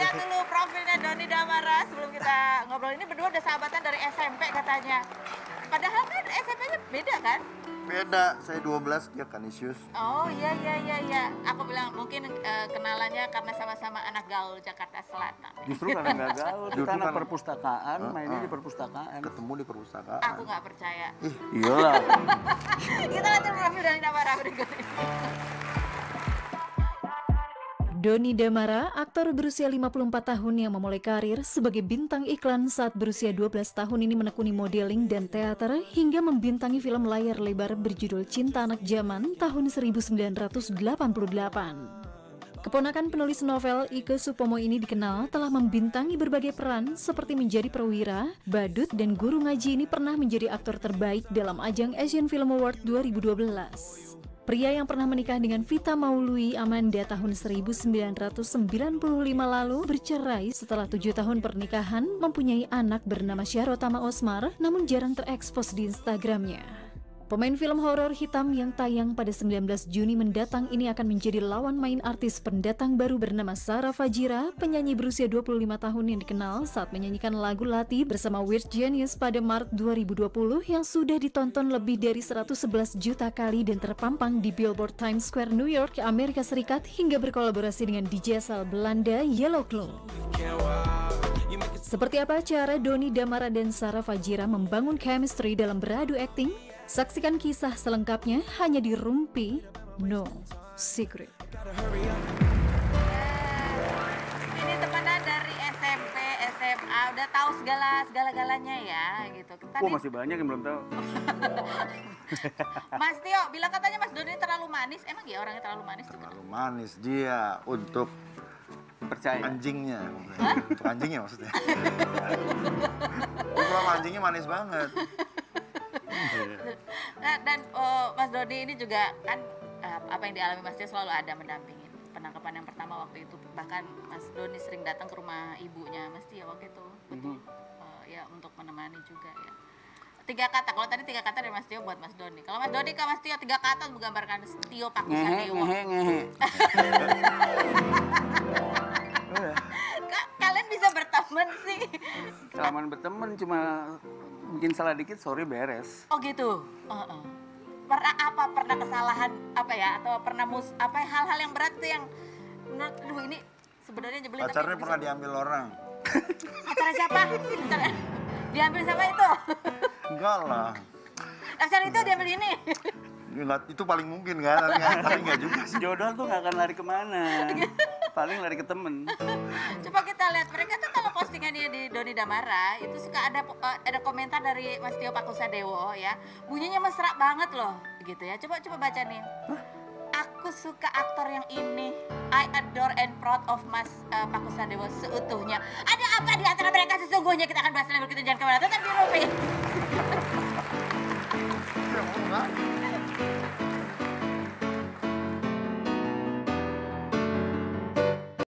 lihat dulu profilnya Doni Damara sebelum kita ngobrol. Ini berdua udah sahabatan dari SMP katanya. Padahal kan SMP-nya beda kan? Beda, saya 12, dia Kanisius. Oh iya. Aku bilang mungkin kenalannya karena sama-sama anak gaul Jakarta Selatan. Justru karena nggak gaul, kita Justru anak kan- perpustakaan, mainnya di perpustakaan. Ketemu di perpustakaan. Aku nggak percaya. Iyalah. Kita lihat dulu profil Doni Damara berikut ini. Doni Damara, aktor berusia 54 tahun yang memulai karir sebagai bintang iklan saat berusia 12 tahun ini menekuni modeling dan teater hingga membintangi film layar lebar berjudul Cinta Anak Zaman tahun 1988. Keponakan penulis novel Ike Supomo ini dikenal telah membintangi berbagai peran seperti menjadi perwira, badut, dan guru ngaji. Ini pernah menjadi aktor terbaik dalam ajang Asian Film Award 2012. Pria yang pernah menikah dengan Vita Maului Amanda tahun 1995 lalu bercerai setelah 7 tahun pernikahan, mempunyai anak bernama Syahrotama Osmar, namun jarang terekspos di Instagramnya. Pemain film horor hitam yang tayang pada 19 Juni mendatang ini akan menjadi lawan main artis pendatang baru bernama Sarah Fajira, penyanyi berusia 25 tahun yang dikenal saat menyanyikan lagu Lati bersama Weird Genius pada Maret 2020 yang sudah ditonton lebih dari 111 juta kali dan terpampang di Billboard Times Square, New York, Amerika Serikat hingga berkolaborasi dengan DJ asal Belanda Yellow Claw. Seperti apa cara Doni Damara dan Sarah Fajira membangun chemistry dalam beradu akting? Saksikan kisah selengkapnya hanya di Rumpi No Secret. Ini temenan dari SMP, SMA, udah tahu segala-galanya ya gitu. Masih banyak yang belum tahu. Mas Tio bilang katanya Mas Doni terlalu manis. Emang ya orangnya terlalu manis tuh? Terlalu manis dia untuk Percaya. anjingnya. Untuk anjingnya maksudnya. Kalau anjingnya manis banget. Nah, dan Mas Doni ini juga kan apa yang dialami Mas Tio selalu ada mendampingin penangkapan yang pertama waktu itu, bahkan Mas Doni sering datang ke rumah ibunya Mas Tio waktu itu, betul ya untuk menemani juga ya. 3 kata, kalau tadi 3 kata dari Mas Tio buat Mas Doni. Kalau Mas Doni ke Mas Tio 3 kata menggambarkan Tio Pakusadewo. Ngehe. Kalian bisa berteman sih? Kelamaan berteman cuma bikin salah dikit, sorry beres. Oh gitu. Pernah kesalahan apa ya, atau pernah hal-hal yang berat tuh yang menurut aduh ini sebenarnya nyebelin. Pacarnya pernah diambil orang. Pacarnya siapa? Diambil sama itu? Enggak lah. Pacar itu diambil ini? Itu paling mungkin kan, tapi enggak juga sih. Jodoh tuh nggak akan lari kemana, paling lari ke temen. Coba kita lihat, mereka tuh kalau postingan dia di Doni Damara itu suka ada komentar dari Mas Tio Pakusadewo ya, bunyinya mesra banget loh gitu ya. Coba baca nih. Aku suka aktor yang ini. I adore and proud of Mas Pakusadewo seutuhnya. Ada apa di antara mereka sesungguhnya? Kita akan bahas lebih lanjut, jangan kemana-mana, tetap di Rumpi.